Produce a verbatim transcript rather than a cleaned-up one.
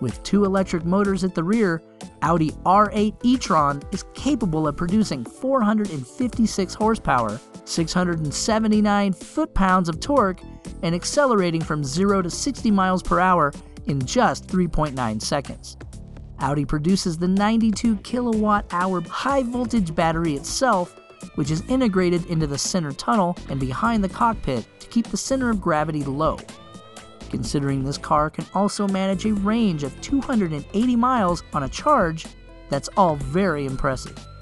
With two electric motors at the rear, Audi R eight e-tron is capable of producing four hundred fifty-six horsepower, six hundred seventy-nine foot-pounds of torque, and accelerating from zero to sixty miles per hour in just three point nine seconds. Audi produces the ninety-two kilowatt hour high-voltage battery itself, which is integrated into the center tunnel and behind the cockpit to keep the center of gravity low. Considering this car can also manage a range of two hundred eighty miles on a charge, that's all very impressive.